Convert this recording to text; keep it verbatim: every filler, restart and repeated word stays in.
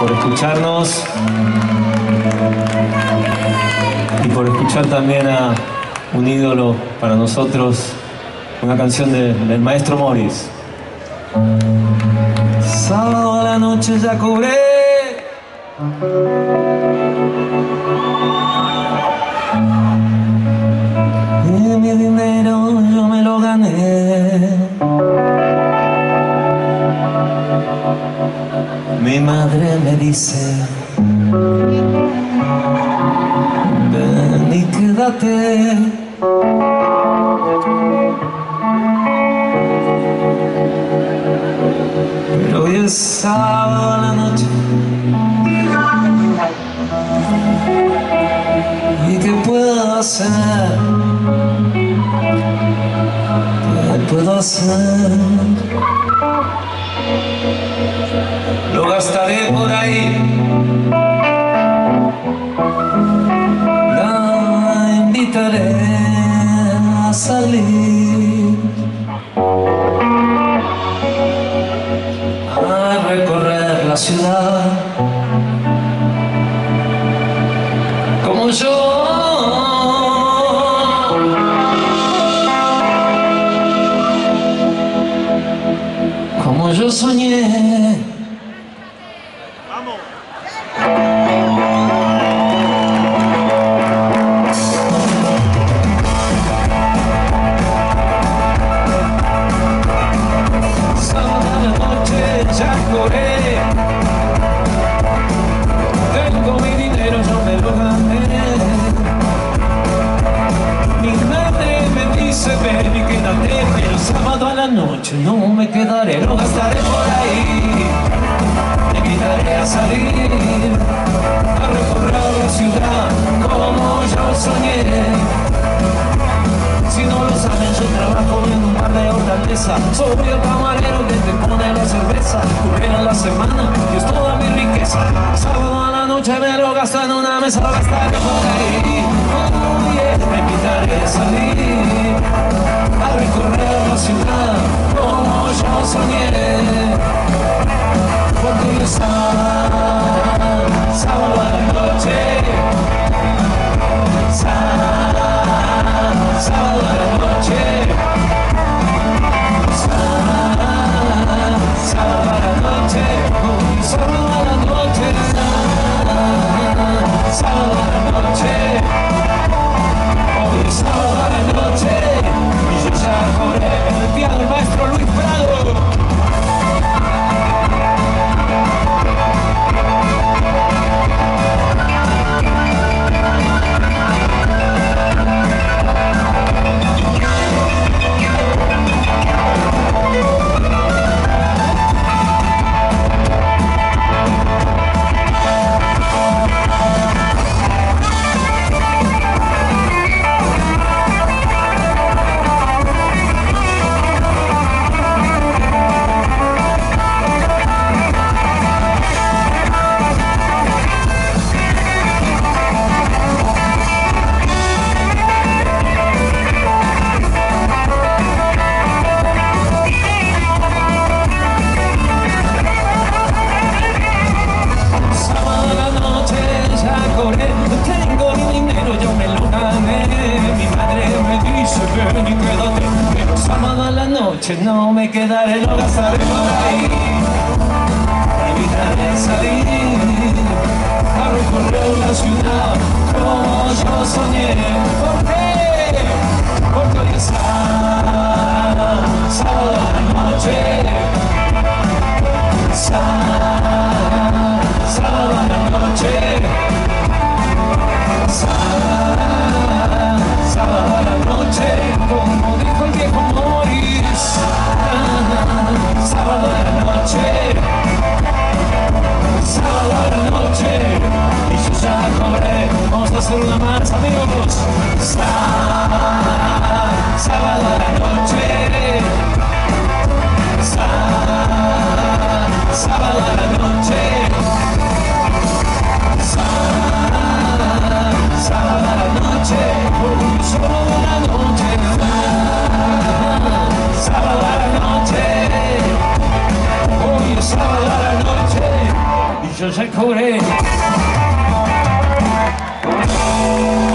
por escucharnos y por escuchar también a un ídolo para nosotros, una canción de, del maestro Moris. Sábado a la noche ya cobré y mi dinero yo me lo gané. Mi madre me dice, ven y quédate. Pero hoy es sábado a la noche ¿y qué puedo hacer? ¿Qué puedo hacer? Lo gastaré por ahí. La invitaré a salir, a recorrer la ciudad como yo, como yo soñé. Tengo mi dinero, yo me lo gané. Mi madre me dice, ven y quédate, pero sábado a la noche no me quedaré, lo gastaré por ahí. Te invitaré a salir, a recorrer la ciudad como yo soñé. Si no lo saben, yo trabajo en un bar de hortaleza. Soy el camarero que te pone la cerveza. Currera en la semana y es toda mi riqueza. Sábado a la noche me lo gasto en una mesa, lo gastaré por ahí. Oh, yeah. Me invitaré a salir, a recorrer la ciudad como yo soñé. Porque hoy es sábado a la noche, sábado a la noche, sábado a la noche, sábado a la noche, sábado a la noche, hoy es sábado a la noche, y yo ya cobré el día del maestro Luis Prado. Tengo mi dinero, yo me lo gané. Mi madre me dice, ven y quédate, pero sábado a la noche no me quedaré, lo gastaré por ahí. Me invitaré a salir, a recorrer la ciudad como yo soñé. ¿Por qué? Porque hoy es sábado, sábado a la noche, sábado, sábado a la noche. Sábado a la noche, como dijo el viejo Moris. Sábado a la noche, sábado a la noche, y yo ya cobré. Vamos a hacer una más, amigos. Sábado a la noche, sábado a la noche, sábado a la noche, hoy sábado a la noche, sábado a la noche, hoy es sábado a la noche, y yo ya cobré.